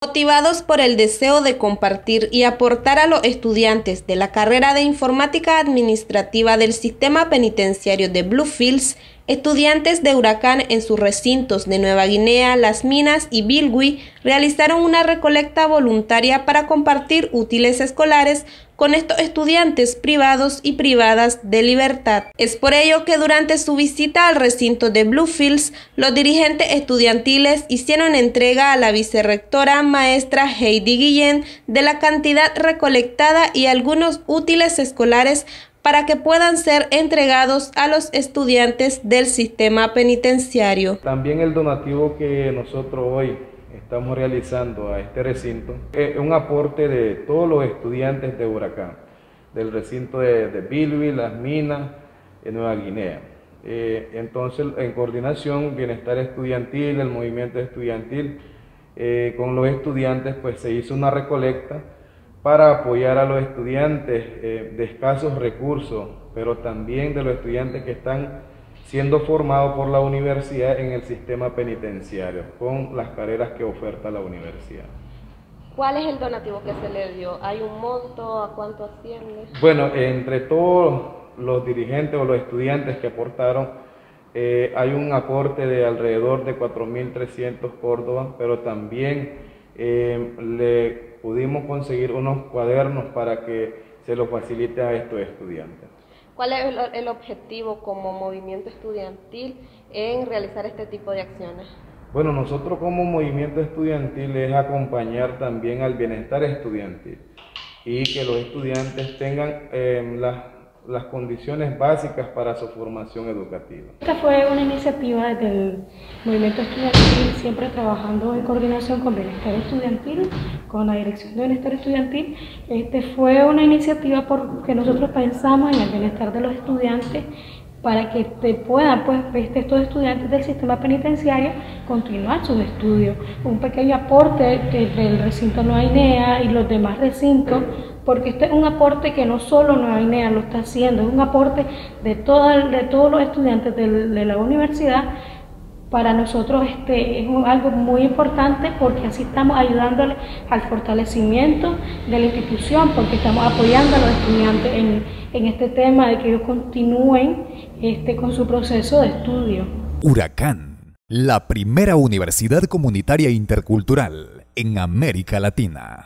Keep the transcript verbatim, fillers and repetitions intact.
Motivados por el deseo de compartir y aportar a los estudiantes de la carrera de Informática Administrativa del Sistema Penitenciario de Bluefields, estudiantes de Huracán en sus recintos de Nueva Guinea, Las Minas y Bilwi realizaron una recolecta voluntaria para compartir útiles escolares con estos estudiantes privados y privadas de libertad. Es por ello que durante su visita al recinto de Bluefields, los dirigentes estudiantiles hicieron entrega a la vicerrectora maestra Heidi Guillén de la cantidad recolectada y algunos útiles escolares para que puedan ser entregados a los estudiantes del sistema penitenciario. También el donativo que nosotros hoy estamos realizando a este recinto es un aporte de todos los estudiantes de Huracán, del recinto de, de Bilwi, Las Minas, en Nueva Guinea. Eh, entonces, en coordinación, Bienestar Estudiantil, el movimiento estudiantil, eh, con los estudiantes, pues se hizo una recolecta para apoyar a los estudiantes eh, de escasos recursos, pero también de los estudiantes que están siendo formados por la universidad en el sistema penitenciario, con las carreras que oferta la universidad. ¿Cuál es el donativo que se le dio? ¿Hay un monto? ¿A cuánto asciende? Bueno, entre todos los dirigentes o los estudiantes que aportaron, eh, hay un aporte de alrededor de cuatro mil trescientos córdobas, pero también eh, le pudimos conseguir unos cuadernos para que se los facilite a estos estudiantes. ¿Cuál es el, el objetivo como movimiento estudiantil en realizar este tipo de acciones? Bueno, nosotros como movimiento estudiantil es acompañar también al bienestar estudiantil y que los estudiantes tengan eh, las, las condiciones básicas para su formación educativa. Esta fue una iniciativa del movimiento estudiantil, siempre trabajando en coordinación con Bienestar Estudiantil, con la Dirección de Bienestar Estudiantil. Este fue una iniciativa porque nosotros pensamos en el bienestar de los estudiantes para que te puedan, pues, estos estudiantes del sistema penitenciario continuar sus estudios. Un pequeño aporte del recinto Nueva Guinea y los demás recintos, porque este es un aporte que no solo Nueva Guinea lo está haciendo, es un aporte de, todo, de todos los estudiantes de, de la universidad. Para nosotros este es un, algo muy importante porque así estamos ayudándole al fortalecimiento de la institución, porque estamos apoyando a los estudiantes en, en este tema de que ellos continúen este, con su proceso de estudio. Huracán, la primera universidad comunitaria intercultural en América Latina.